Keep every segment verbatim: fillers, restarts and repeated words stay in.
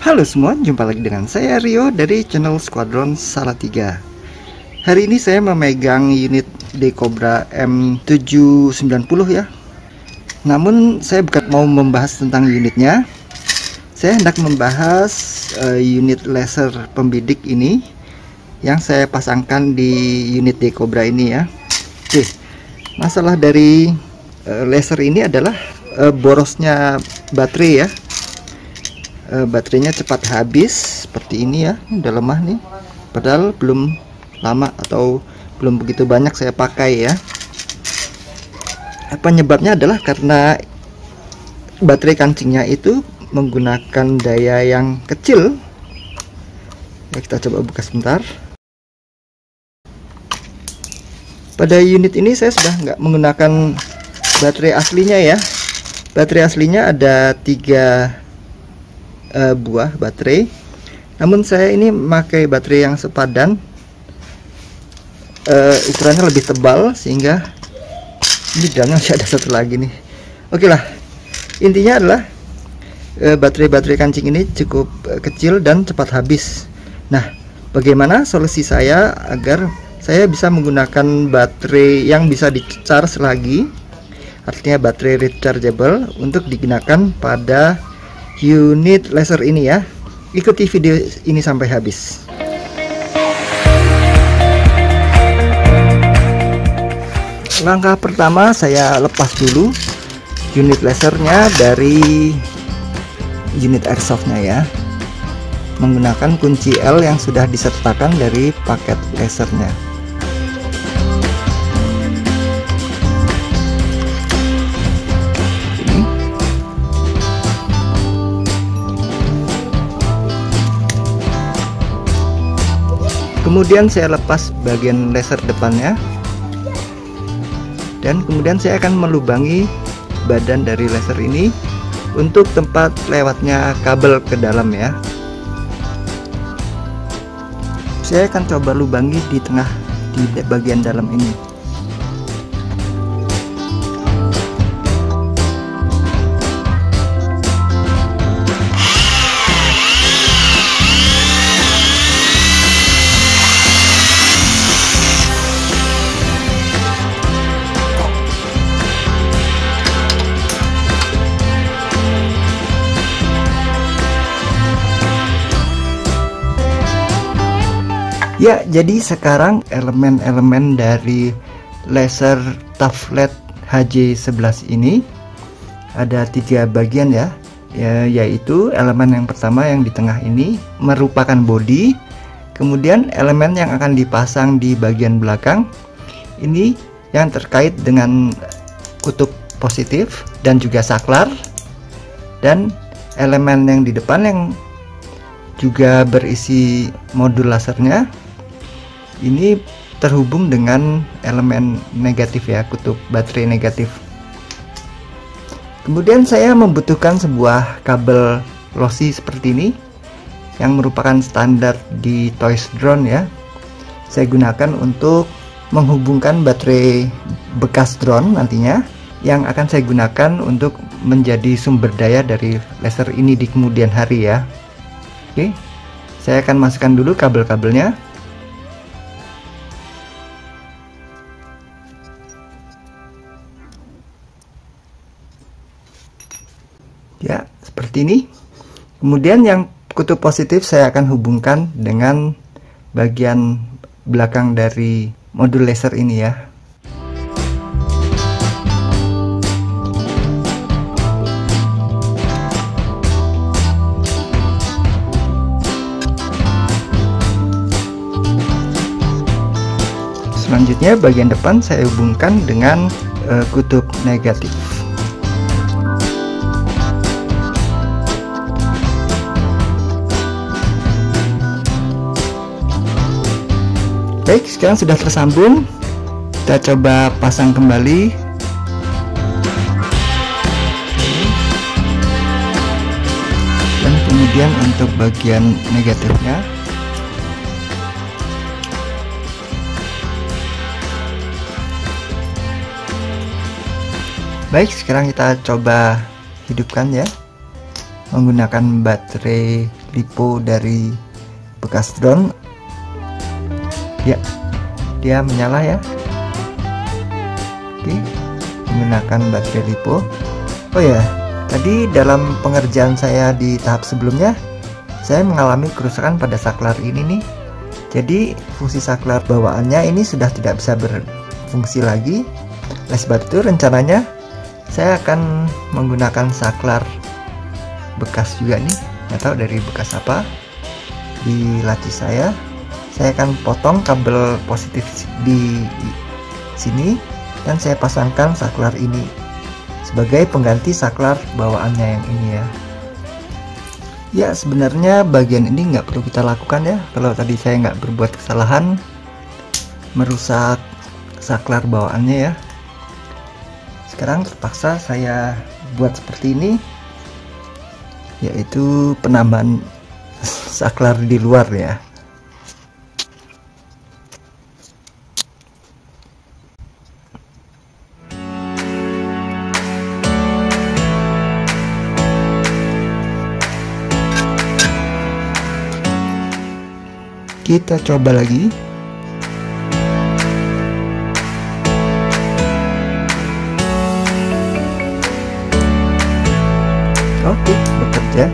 Halo semua, jumpa lagi dengan saya Rio dari channel Squadron Salatiga. Hari ini saya memegang unit Decobra M tujuh sembilan puluh ya. Namun saya bukan mau membahas tentang unitnya. Saya hendak membahas uh, unit laser pembidik ini yang saya pasangkan di unit Decobra ini ya. Oke, masalah dari uh, laser ini adalah uh, borosnya baterai ya. Uh, baterainya cepat habis seperti ini ya. Ini udah lemah nih, padahal belum lama atau belum begitu banyak saya pakai ya. Penyebabnya adalah karena baterai kancingnya itu menggunakan daya yang kecil ya. Kita coba buka sebentar. Pada unit ini saya sudah nggak menggunakan baterai aslinya ya. Baterai aslinya ada tiga Uh, buah baterai, namun saya ini memakai baterai yang sepadan, uh, ukurannya lebih tebal sehingga ini dalamnya masih ada satu lagi nih. Oke lah, intinya adalah baterai-baterai uh, kancing ini cukup uh, kecil dan cepat habis. Nah, bagaimana solusi saya agar saya bisa menggunakan baterai yang bisa di-charge lagi, artinya baterai rechargeable, untuk digunakan pada unit laser ini ya. Ikuti video ini sampai habis. Langkah pertama, saya lepas dulu unit lasernya dari unit airsoftnya ya, menggunakan kunci L yang sudah disertakan dari paket lasernya. Kemudian saya lepas bagian laser depannya, dan kemudian saya akan melubangi badan dari laser ini untuk tempat lewatnya kabel ke dalam ya. Saya akan coba lubangi di tengah, di bagian dalam ini. Ya, jadi sekarang elemen-elemen dari laser Tough Lead H J sebelas ini ada tiga bagian ya, ya, yaitu elemen yang pertama yang di tengah ini merupakan body, kemudian elemen yang akan dipasang di bagian belakang ini yang terkait dengan kutub positif dan juga saklar, dan elemen yang di depan yang juga berisi modul lasernya ini terhubung dengan elemen negatif ya, kutub baterai negatif. Kemudian saya membutuhkan sebuah kabel lossy seperti ini yang merupakan standar di toys drone ya. Saya gunakan untuk menghubungkan baterai bekas drone nantinya, yang akan saya gunakan untuk menjadi sumber daya dari laser ini di kemudian hari ya. Oke, saya akan masukkan dulu kabel-kabelnya. Ya, seperti ini. Kemudian yang kutub positif saya akan hubungkan dengan bagian belakang dari modul laser ini ya. Selanjutnya bagian depan saya hubungkan dengan uh, kutub negatif. Baik, sekarang sudah tersambung. Kita coba pasang kembali. Dan kemudian untuk bagian negatifnya. Baik, sekarang kita coba hidupkan ya, menggunakan baterai lipo dari bekas drone. Ya, dia menyala ya. Oke, menggunakan baterai lipo. Oh ya, tadi dalam pengerjaan saya di tahap sebelumnya, saya mengalami kerusakan pada saklar ini nih. Jadi fungsi saklar bawaannya ini sudah tidak bisa berfungsi lagi. Oleh sebab itu rencananya saya akan menggunakan saklar bekas juga nih, nggak tahu dari bekas apa, di laci saya. Saya akan potong kabel positif di sini dan saya pasangkan saklar ini sebagai pengganti saklar bawaannya yang ini ya. Ya, sebenarnya bagian ini nggak perlu kita lakukan ya, kalau tadi saya nggak berbuat kesalahan merusak saklar bawaannya ya. Sekarang terpaksa saya buat seperti ini, yaitu penambahan saklar di luar ya. Kita coba lagi. Oke, bekerja.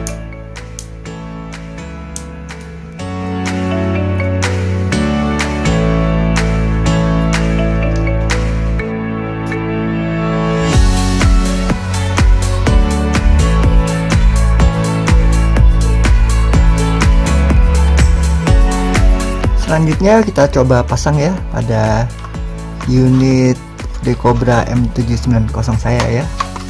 Selanjutnya kita coba pasang ya pada unit Decobra M tujuh sembilan nol saya ya.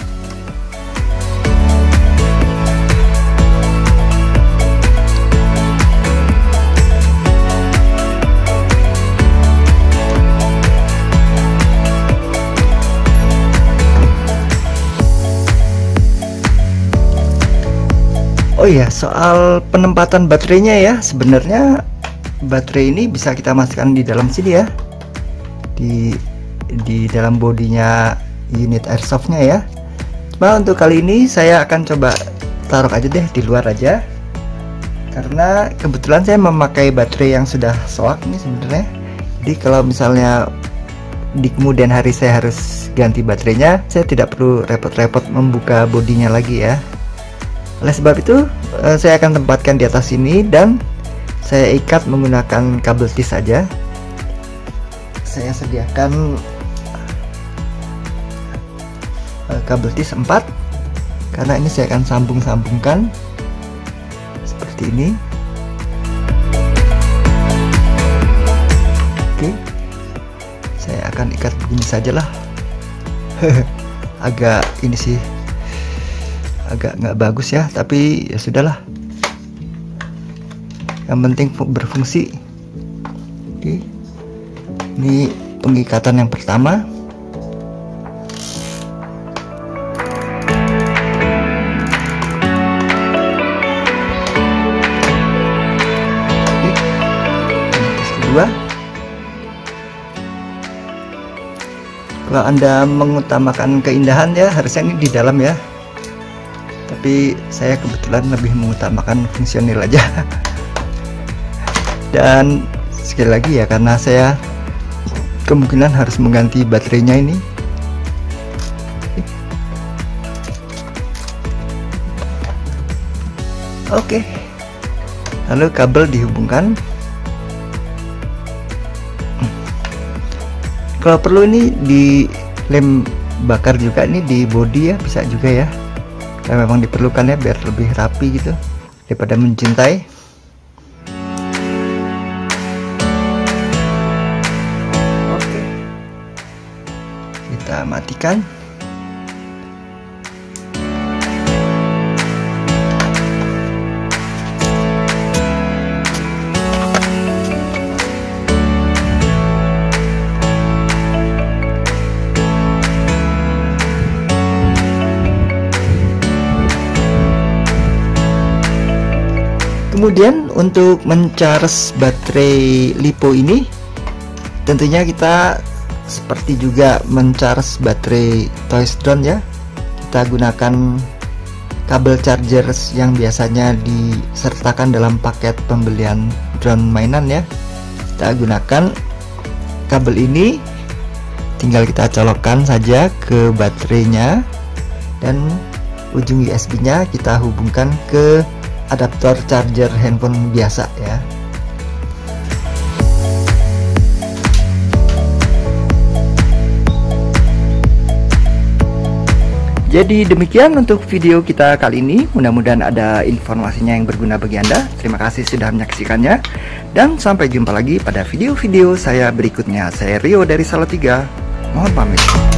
Oh iya, soal penempatan baterainya ya, sebenarnya baterai ini bisa kita masukkan di dalam sini ya, di di dalam bodinya unit airsoftnya ya. Cuma untuk kali ini saya akan coba taruh aja deh di luar aja, karena kebetulan saya memakai baterai yang sudah soak nih sebenarnya. Jadi kalau misalnya di kemudian hari saya harus ganti baterainya, saya tidak perlu repot-repot membuka bodinya lagi ya. Oleh sebab itu saya akan tempatkan di atas sini dan saya ikat menggunakan kabel tis saja. Saya sediakan uh, kabel tis empat, karena ini saya akan sambung-sambungkan seperti ini. Oke, saya akan ikat begini sajalah. Agak ini sih, agak nggak bagus ya, tapi ya sudahlah. Yang penting berfungsi. Oke, ini pengikatan yang pertama. Oke, yang kedua. Kalau Anda mengutamakan keindahan ya, harusnya ini di dalam ya, tapi saya kebetulan lebih mengutamakan fungsional aja. Dan sekali lagi ya, karena saya kemungkinan harus mengganti baterainya ini. Oke, lalu kabel dihubungkan. Kalau perlu ini di lem bakar juga, ini di body ya, bisa juga ya, kalau memang diperlukan ya, biar lebih rapi gitu daripada mencintai. Kita matikan. Kemudian untuk mencharge baterai lipo ini, tentunya kita seperti juga mencharge baterai Toys Drone ya, kita gunakan kabel charger yang biasanya disertakan dalam paket pembelian drone mainan ya. Kita gunakan kabel ini, tinggal kita colokkan saja ke baterainya, dan ujung U S B nya kita hubungkan ke adaptor charger handphone biasa ya. Jadi demikian untuk video kita kali ini, mudah-mudahan ada informasinya yang berguna bagi Anda. Terima kasih sudah menyaksikannya, dan sampai jumpa lagi pada video-video saya berikutnya. Saya Rio dari Salatiga, mohon pamit.